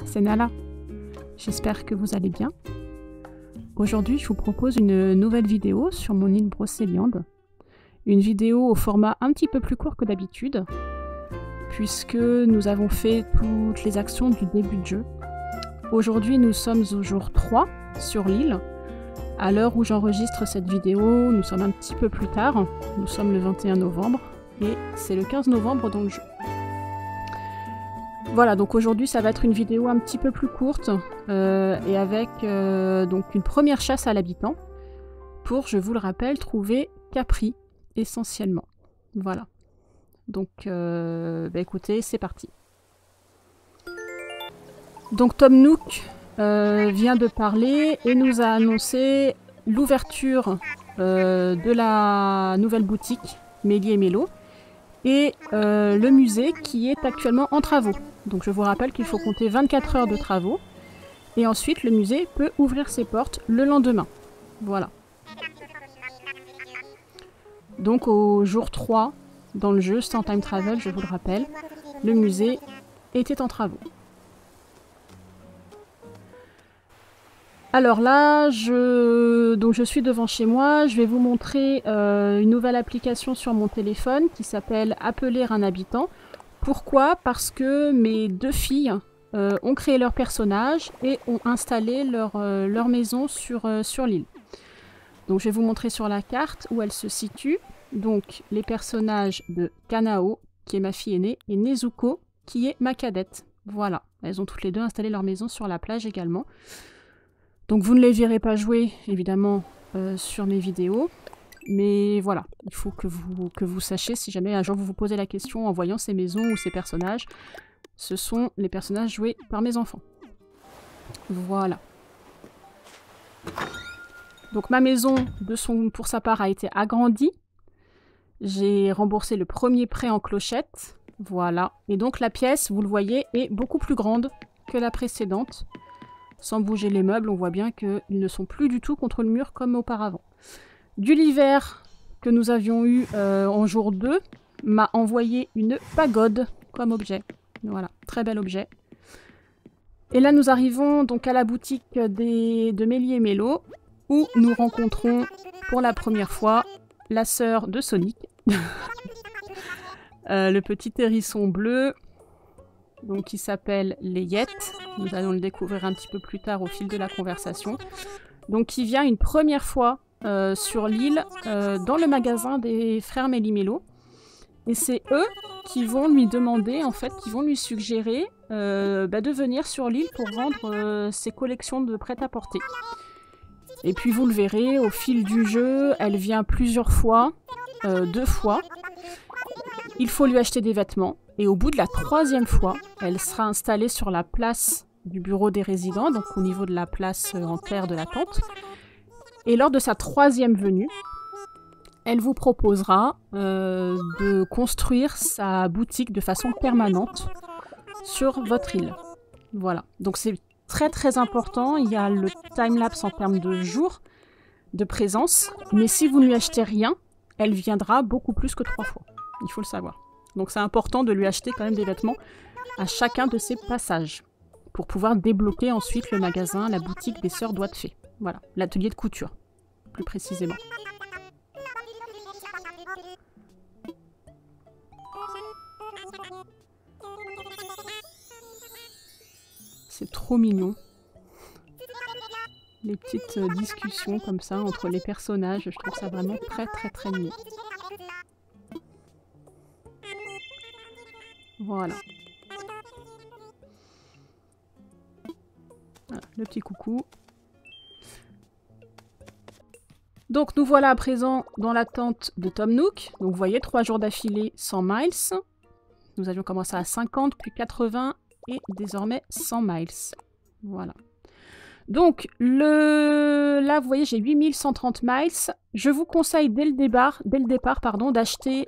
c'est Nala. J'espère que vous allez bien. Aujourd'hui, je vous propose une nouvelle vidéo sur mon île Brocéliande. Une vidéo au format un petit peu plus court que d'habitude, puisque nous avons fait toutes les actions du début de jeu. Aujourd'hui, nous sommes au jour 3 sur l'île. À l'heure où j'enregistre cette vidéo, nous sommes un petit peu plus tard. Nous sommes le 21 novembre et c'est le 15 novembre dans le jeu. Voilà, donc aujourd'hui ça va être une vidéo un petit peu plus courte et avec donc une première chasse à l'habitant pour, je vous le rappelle, trouver Capri essentiellement. Voilà. Donc écoutez, c'est parti. Donc Tom Nook vient de parler et nous a annoncé l'ouverture de la nouvelle boutique Mélie et Mélo et le musée qui est actuellement en travaux. Donc je vous rappelle qu'il faut compter 24 heures de travaux et ensuite le musée peut ouvrir ses portes le lendemain. Voilà. Donc au jour 3 dans le jeu, sans time travel, je vous le rappelle, le musée était en travaux. Alors là, je suis devant chez moi, je vais vous montrer une nouvelle application sur mon téléphone qui s'appelle Appeler un habitant. Pourquoi? Parce que mes deux filles ont créé leur personnage et ont installé leur maison sur l'île. Donc je vais vous montrer sur la carte où elle se situe. Donc les personnages de Kanao, qui est ma fille aînée, et Nezuko, qui est ma cadette. Voilà, elles ont toutes les deux installé leur maison sur la plage également. Donc vous ne les verrez pas jouer, évidemment, sur mes vidéos. Mais voilà, il faut que vous sachiez, si jamais un jour vous vous posez la question en voyant ces maisons ou ces personnages, ce sont les personnages joués par mes enfants. Voilà. Donc ma maison, pour sa part, a été agrandie. J'ai remboursé le premier prêt en clochette. Voilà. Et donc la pièce, vous le voyez, est beaucoup plus grande que la précédente. Sans bouger les meubles, on voit bien qu'ils ne sont plus du tout contre le mur comme auparavant. Gulliver, que nous avions eu en jour 2, m'a envoyé une pagode comme objet. Voilà, très bel objet. Et là, nous arrivons donc à la boutique de Mélie et Mélo, où nous rencontrons pour la première fois la sœur de Sonic, le petit hérisson bleu, donc qui s'appelle Layette. Nous allons le découvrir un petit peu plus tard au fil de la conversation. Donc qui vient une première fois sur l'île dans le magasin des frères Méli-Mélo. Et c'est eux qui vont lui demander, en fait, qui vont lui suggérer de venir sur l'île pour vendre ses collections de prêt-à-porter. Et puis vous le verrez, au fil du jeu, elle vient plusieurs fois, 2 fois. Il faut lui acheter des vêtements. Et au bout de la 3e fois, elle sera installée sur la place du bureau des résidents, donc au niveau de la place en terre de la tente. Et lors de sa 3e venue, elle vous proposera de construire sa boutique de façon permanente sur votre île. Voilà. Donc c'est très très important. Il y a le timelapse en termes de jours de présence. Mais si vous ne lui achetez rien, elle viendra beaucoup plus que 3 fois. Il faut le savoir. Donc c'est important de lui acheter quand même des vêtements à chacun de ses passages pour pouvoir débloquer ensuite le magasin, la boutique des sœurs Doigts de Fée. Voilà, l'atelier de couture, plus précisément. C'est trop mignon. Les petites discussions comme ça entre les personnages, je trouve ça vraiment très très très mignon. Voilà. Voilà, le petit coucou. Donc nous voilà à présent dans la tente de Tom Nook. Donc vous voyez, 3 jours d'affilée, 100 miles. Nous avions commencé à 50, puis 80 et désormais 100 miles. Voilà. Donc là, vous voyez, j'ai 8130 miles. Je vous conseille dès le départ d'acheter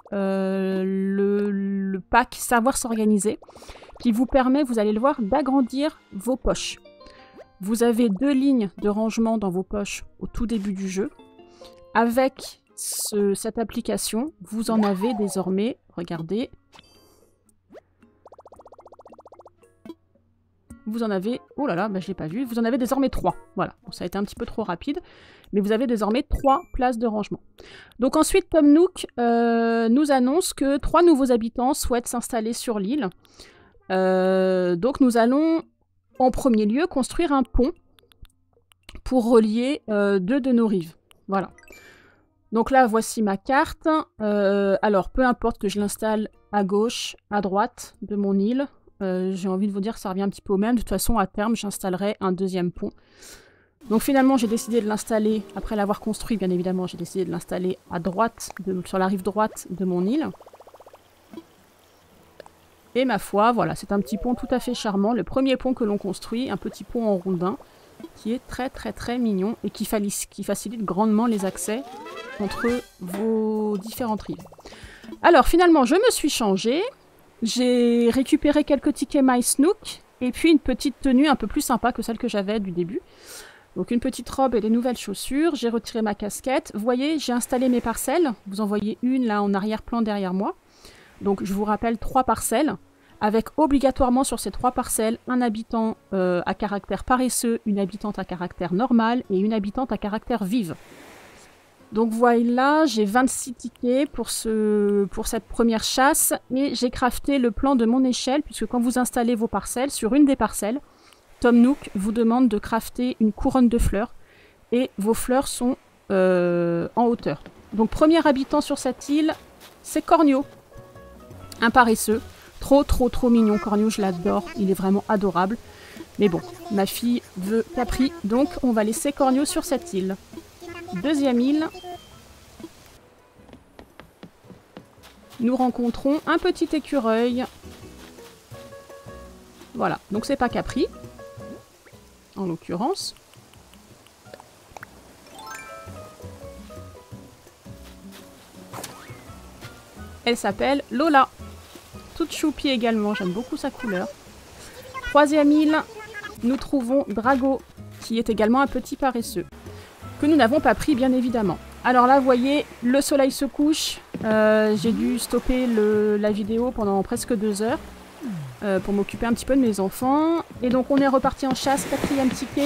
le pack Savoir s'organiser, qui vous permet, vous allez le voir, d'agrandir vos poches. Vous avez 2 lignes de rangement dans vos poches au tout début du jeu. Avec cette application, vous en avez désormais, regardez, vous en avez... Oh là là, bah, je l'ai pas vu. Vous en avez désormais 3. Voilà, bon, ça a été un petit peu trop rapide. Mais vous avez désormais 3 places de rangement. Donc ensuite, Tom Nook nous annonce que 3 nouveaux habitants souhaitent s'installer sur l'île. Donc nous allons, en premier lieu, construire un pont pour relier 2 de nos rives. Voilà. Donc là, voici ma carte. Alors, peu importe que je l'installe à gauche, à droite de mon île, j'ai envie de vous dire que ça revient un petit peu au même. De toute façon, à terme, j'installerai un deuxième pont. Donc finalement, j'ai décidé de l'installer, après l'avoir construit, bien évidemment, j'ai décidé de l'installer à droite, sur la rive droite de mon île. Et ma foi, voilà, c'est un petit pont tout à fait charmant. Le premier pont que l'on construit, un petit pont en rondin, qui est très très très mignon et qui facilite grandement les accès entre vos différentes rives. Alors finalement, je me suis changée. J'ai récupéré quelques tickets MySnook et puis une petite tenue un peu plus sympa que celle que j'avais du début. Donc une petite robe et des nouvelles chaussures. J'ai retiré ma casquette. Vous voyez, j'ai installé mes parcelles. Vous en voyez une là en arrière-plan derrière moi. Donc je vous rappelle 3 parcelles. Avec obligatoirement sur ces 3 parcelles un habitant à caractère paresseux, une habitante à caractère normal et une habitante à caractère vive. Donc voilà, j'ai 26 tickets pour cette première chasse et j'ai crafté le plan de mon échelle puisque quand vous installez vos parcelles, sur une des parcelles, Tom Nook vous demande de crafter une couronne de fleurs et vos fleurs sont en hauteur. Donc premier habitant sur cette île, c'est Cornio, un paresseux. Trop mignon, Cornio, je l'adore, il est vraiment adorable. Mais bon, ma fille veut Capri, donc on va laisser Cornio sur cette île. Deuxième île. Nous rencontrons un petit écureuil. Voilà, donc c'est pas Capri, en l'occurrence. Elle s'appelle Lola. Toute choupie également, j'aime beaucoup sa couleur. Troisième île, nous trouvons Drago, qui est également un petit paresseux, que nous n'avons pas pris bien évidemment. Alors là, vous voyez, le soleil se couche, j'ai dû stopper la vidéo pendant presque 2 heures, pour m'occuper un petit peu de mes enfants. Et donc on est reparti en chasse, 4e ticket,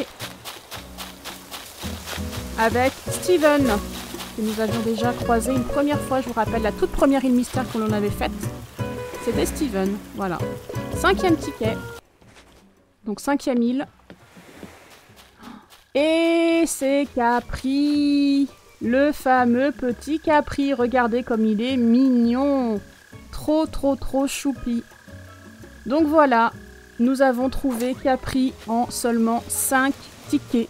avec Steven, que nous avions déjà croisé une première fois, je vous rappelle, la toute première île mystère que l'on avait faite. C'était Steven, voilà. 5e ticket. Donc 5e île. Et c'est Capri. Le fameux petit Capri. Regardez comme il est mignon. Trop choupi. Donc voilà. Nous avons trouvé Capri en seulement 5 tickets.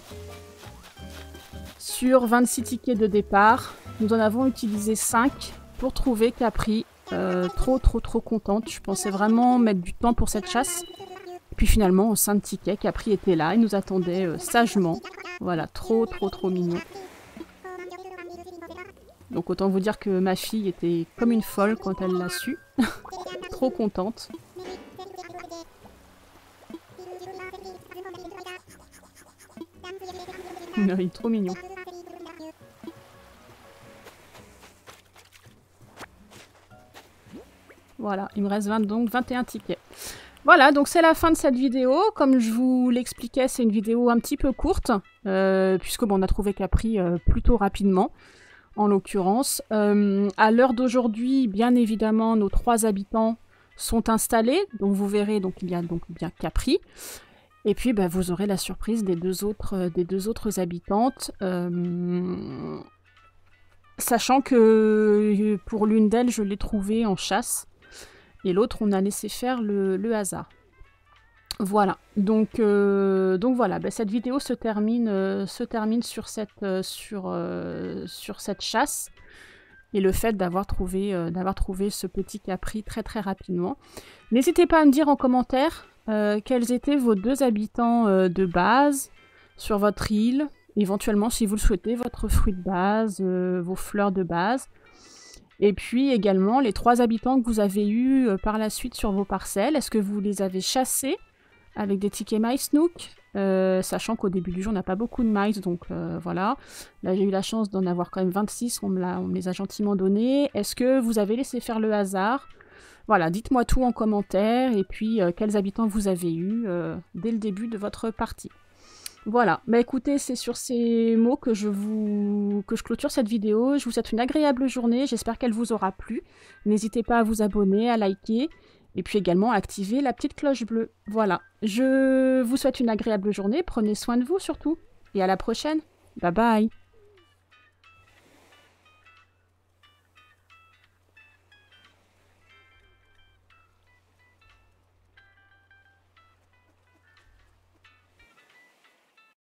Sur 26 tickets de départ. Nous en avons utilisé 5 pour trouver Capri. Trop contente. Je pensais vraiment mettre du temps pour cette chasse. Et puis finalement, en 5 tickets, Capri était là. Il nous attendait sagement. Voilà, trop mignon. Donc autant vous dire que ma fille était comme une folle quand elle l'a su. Trop contente. Il est trop mignon. Voilà, il me reste donc 21 tickets. Voilà, donc c'est la fin de cette vidéo. Comme je vous l'expliquais, c'est une vidéo un petit peu courte, puisque bon, on a trouvé Capri plutôt rapidement, en l'occurrence. À l'heure d'aujourd'hui, bien évidemment, nos 3 habitants sont installés. Donc vous verrez, donc il y a donc bien Capri. Et puis bah, vous aurez la surprise des deux autres habitantes. Sachant que pour l'une d'elles, je l'ai trouvée en chasse. Et l'autre, on a laissé faire le hasard. Voilà. Donc voilà. Ben, cette vidéo se termine sur cette chasse. Et le fait d'avoir trouvé ce petit Capri très rapidement. N'hésitez pas à me dire en commentaire quels étaient vos 2 habitants de base sur votre île. Éventuellement, si vous le souhaitez, votre fruit de base, vos fleurs de base. Et puis également les 3 habitants que vous avez eus par la suite sur vos parcelles. Est-ce que vous les avez chassés avec des tickets MySnook, sachant qu'au début du jeu on n'a pas beaucoup de mice, donc voilà. Là j'ai eu la chance d'en avoir quand même 26, on me les a gentiment donnés. Est-ce que vous avez laissé faire le hasard? Voilà, dites-moi tout en commentaire et puis quels habitants vous avez eu dès le début de votre partie. Voilà, bah écoutez, c'est sur ces mots que je clôture cette vidéo. Je vous souhaite une agréable journée, j'espère qu'elle vous aura plu. N'hésitez pas à vous abonner, à liker, et puis également à activer la petite cloche bleue. Voilà, je vous souhaite une agréable journée, prenez soin de vous surtout, et à la prochaine. Bye bye.